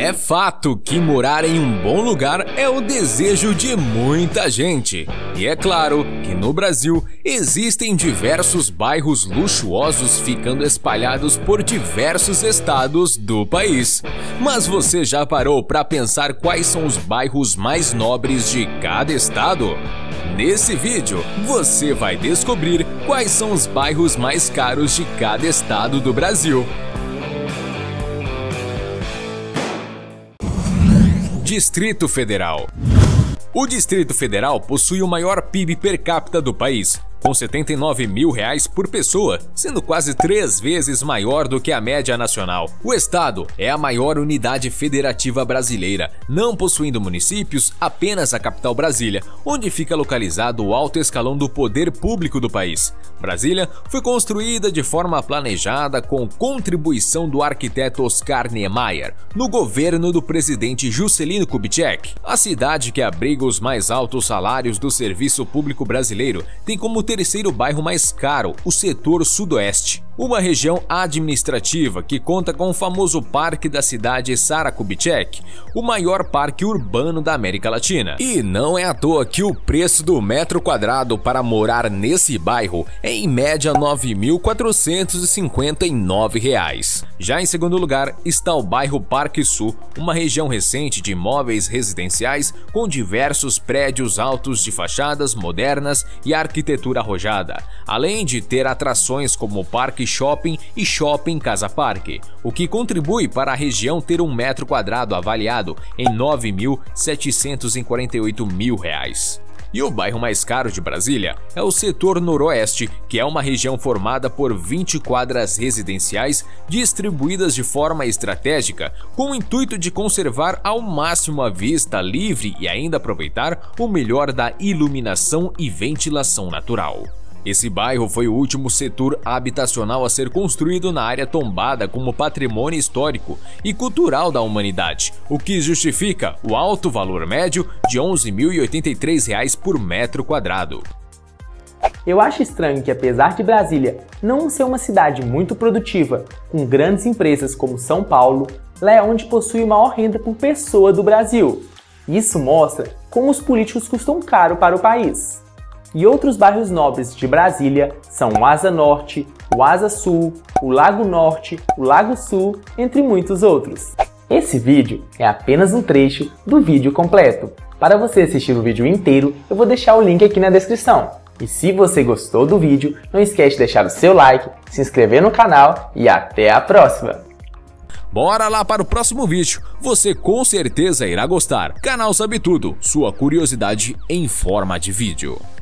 É fato que morar em um bom lugar é o desejo de muita gente. E é claro que no Brasil existem diversos bairros luxuosos ficando espalhados por diversos estados do país. Mas você já parou para pensar quais são os bairros mais nobres de cada estado? Nesse vídeo, você vai descobrir quais são os bairros mais caros de cada estado do Brasil. Distrito Federal. O Distrito Federal possui o maior PIB per capita do país, com R$ 79 mil por pessoa, sendo quase 3 vezes maior do que a média nacional. O estado é a maior unidade federativa brasileira, não possuindo municípios, apenas a capital Brasília, onde fica localizado o alto escalão do poder público do país. Brasília foi construída de forma planejada com contribuição do arquiteto Oscar Niemeyer, no governo do presidente Juscelino Kubitschek. A cidade, que abriga os mais altos salários do serviço público brasileiro, tem como terceiro bairro mais caro o setor sudoeste, uma região administrativa que conta com o famoso Parque da Cidade Sara Kubitschek, o maior parque urbano da América Latina. E não é à toa que o preço do metro quadrado para morar nesse bairro é em média R$ 9.459. Já em segundo lugar está o bairro Parque Sul, uma região recente de imóveis residenciais com diversos prédios altos de fachadas modernas e arquitetura arrojada, além de ter atrações como o Parque Shopping e Shopping Casa Parque, o que contribui para a região ter um metro quadrado avaliado em R$ 9.748 mil. E o bairro mais caro de Brasília é o setor noroeste, que é uma região formada por 20 quadras residenciais distribuídas de forma estratégica, com o intuito de conservar ao máximo a vista livre e ainda aproveitar o melhor da iluminação e ventilação natural. Esse bairro foi o último setor habitacional a ser construído na área tombada como patrimônio histórico e cultural da humanidade, o que justifica o alto valor médio de R$ 11.083 por metro quadrado. Eu acho estranho que, apesar de Brasília não ser uma cidade muito produtiva, com grandes empresas como São Paulo, lá é onde possui maior renda por pessoa do Brasil. Isso mostra como os políticos custam caro para o país. E outros bairros nobres de Brasília são o Asa Norte, o Asa Sul, o Lago Norte, o Lago Sul, entre muitos outros. Esse vídeo é apenas um trecho do vídeo completo. Para você assistir o vídeo inteiro, eu vou deixar o link aqui na descrição. E se você gostou do vídeo, não esquece de deixar o seu like, se inscrever no canal e até a próxima! Bora lá para o próximo vídeo, você com certeza irá gostar. Canal Sabe Tudo, sua curiosidade em forma de vídeo.